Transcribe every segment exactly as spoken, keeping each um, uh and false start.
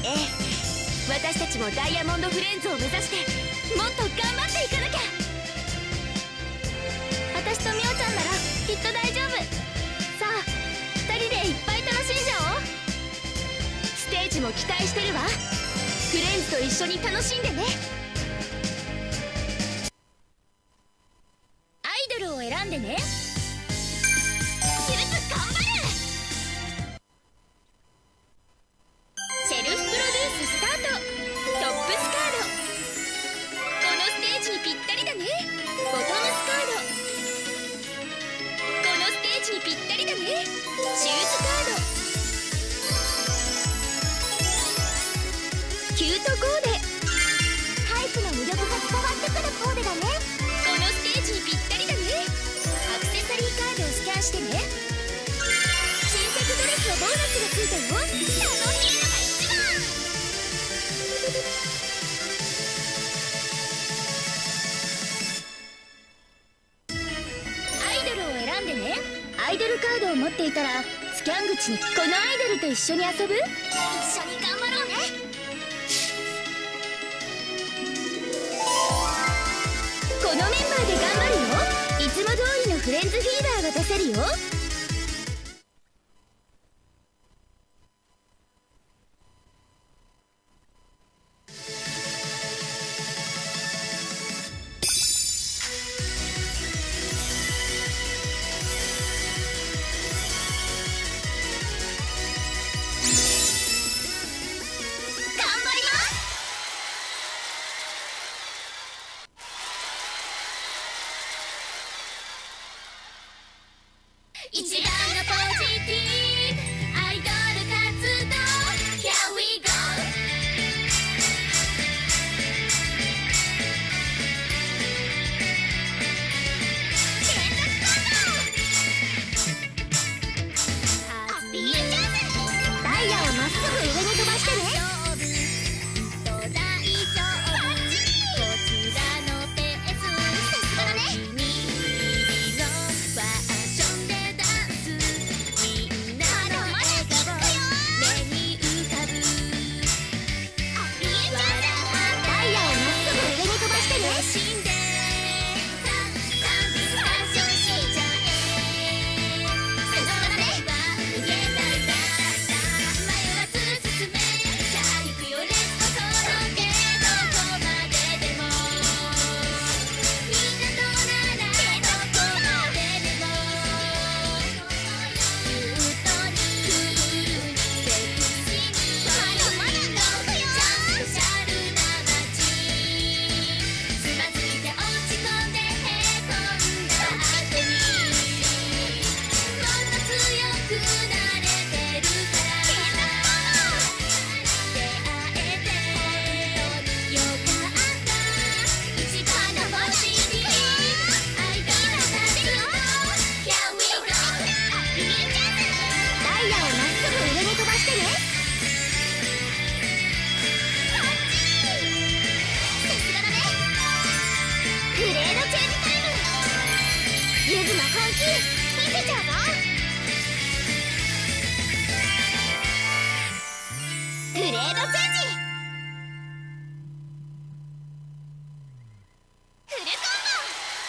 ええ、私たちもダイヤモンドフレンズを目指してもっと頑張っていかなきゃ。私とみおちゃんならきっと大丈夫。さあふたりでいっぱい楽しんじゃおう。ステージも期待してるわ。フレンズと一緒に楽しんでね。アイドルを選んでね。ヒルズ頑張る。セルフプロデューススタート。トップスカード。このステージにぴったりだね。ボトムスカード。このステージにぴったりだね。シューズカード。キュートコーデ。タイプの魅力が伝わってくるコーデだね。このステージにぴったりだね。アクセサリーカードをスキャンしてね。新作ドレスのボーナスがついたよ。楽しいのが一番。アイドルを選んでね。アイドルカードを持っていたらスキャン口にこのアイドルと一緒に遊ぶ。一緒に頑張ろうね。このメンバーで頑張るよ。いつも通りのフレンズフィーバーが出せるよ。一番のポジティブアイドル活動 Here we go。 連続ハッピーチャンス。ダイヤをまっすぐ上に飛ばしてね。見せちゃうぞ。グレードチェンジ。フルコンボ。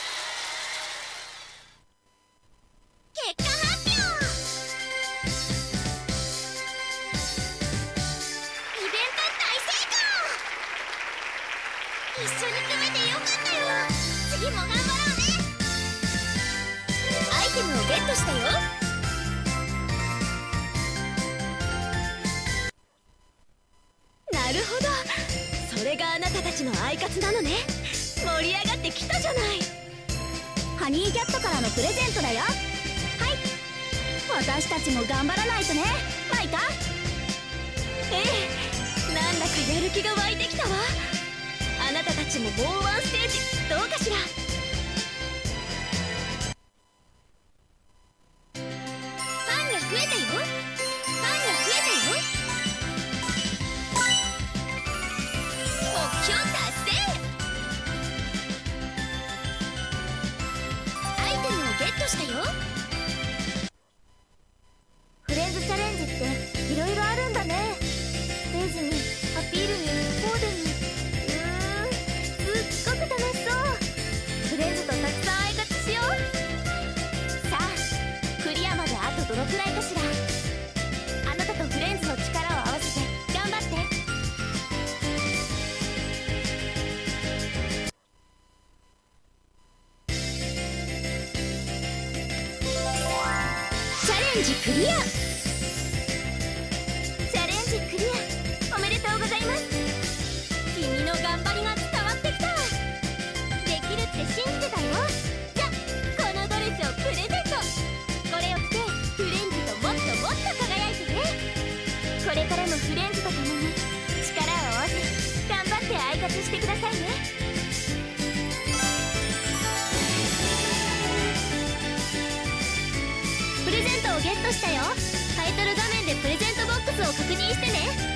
結果発表。イベント大成功。一緒に組めてよかったよ。次も頑張ろうね。アイテムをゲットしたよ。なるほど、それがあなたたちのアイカツなのね。盛り上がってきたじゃない。ハニーキャットからのプレゼントだよ。はい、私たちも頑張らないとね、マイカ。ええ、なんだかやる気が湧いてきたわ。あなたたちももうワンステージどうかしら。増えたよ。ファンが増えたよ。目標達成。アイテムをゲットしたよ。フレンズチャレンジっていろいろあるんだね。ステージにジクリア。チャレンジクリアおめでとうございます。君の頑張りが伝わってきた。できるって信じてたよ。じゃこのドレスをプレゼント。これを着てフレンズともっともっと輝いてね。これからもフレンズと共に力を合わせ頑張ってアイカツしてくださいね。プレゼントをゲットしたよ。タイトル画面でプレゼントボックスを確認してね。